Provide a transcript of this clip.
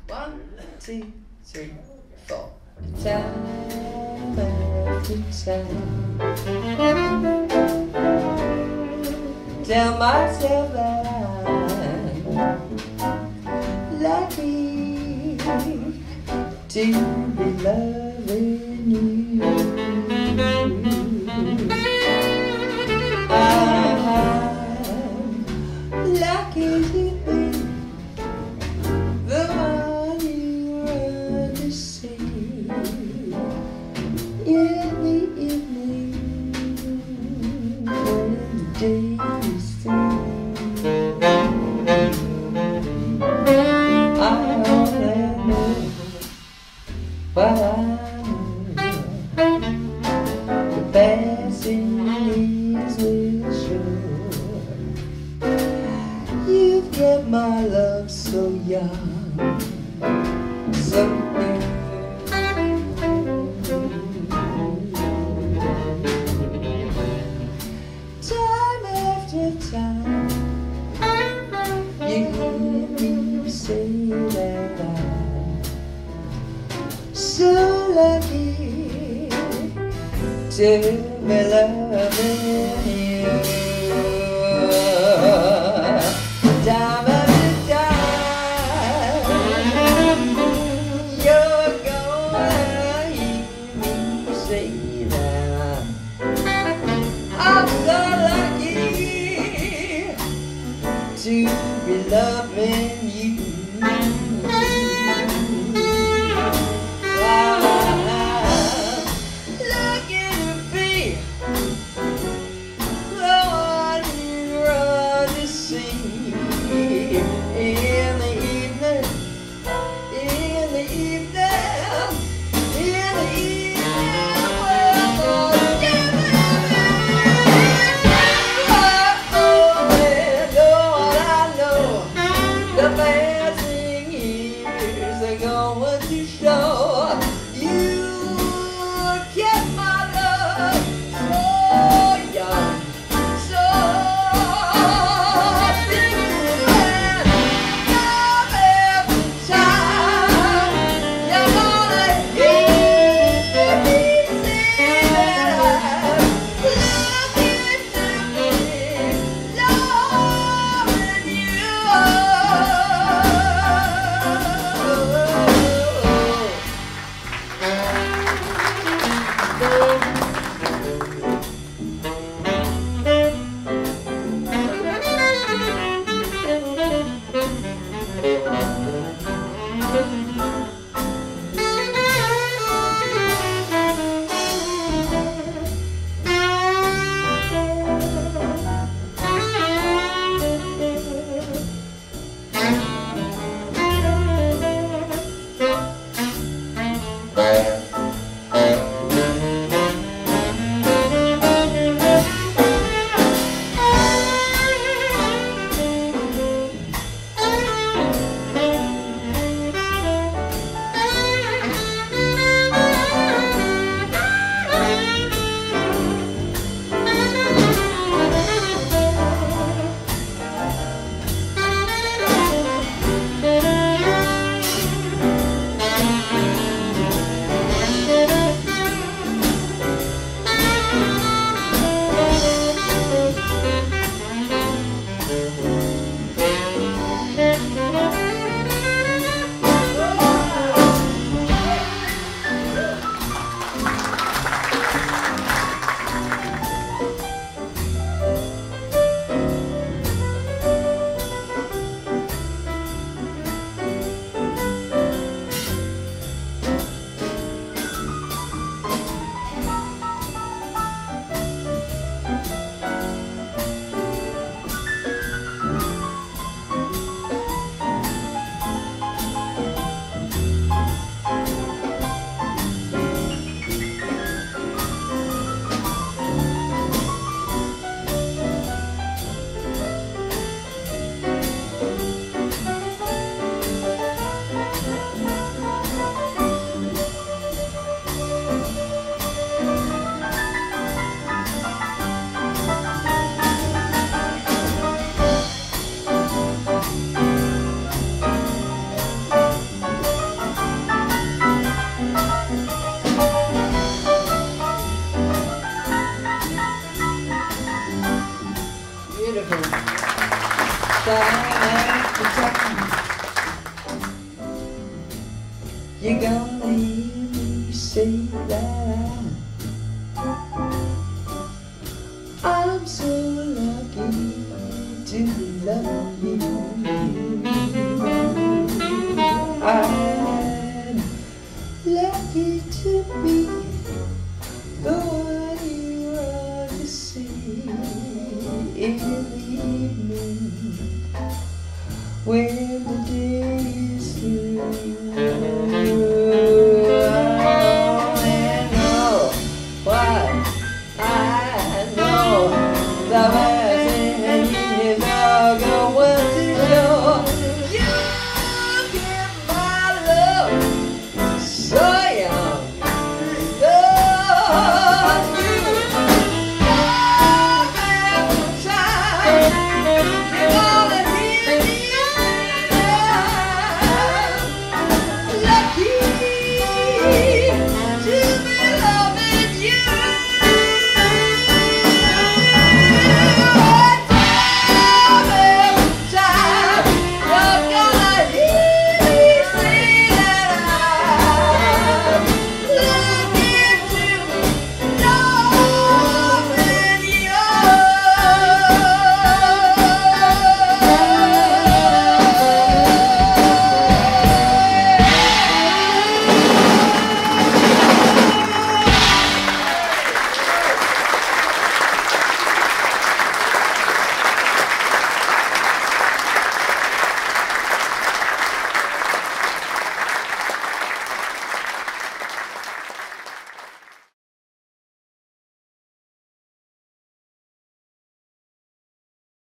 1, 2, 3, 4. Time after time, tell myself that I'm lucky to be loving you. I'm lucky to be the one you run to see in the evening when the day is through. I only know what I know. The passing years will show. You've kept my love so young, so good. Time after time, you hear me say that I'm so lucky to be loving you. Time after time, you're gonna hear me say that I'm so lucky to be loving you. I'm lucky to be the one you run to see in the evening, in the evening, in the evening. Well, oh, yeah, Lord, I know after time. You're gonna hear me say that I'm so lucky to love you.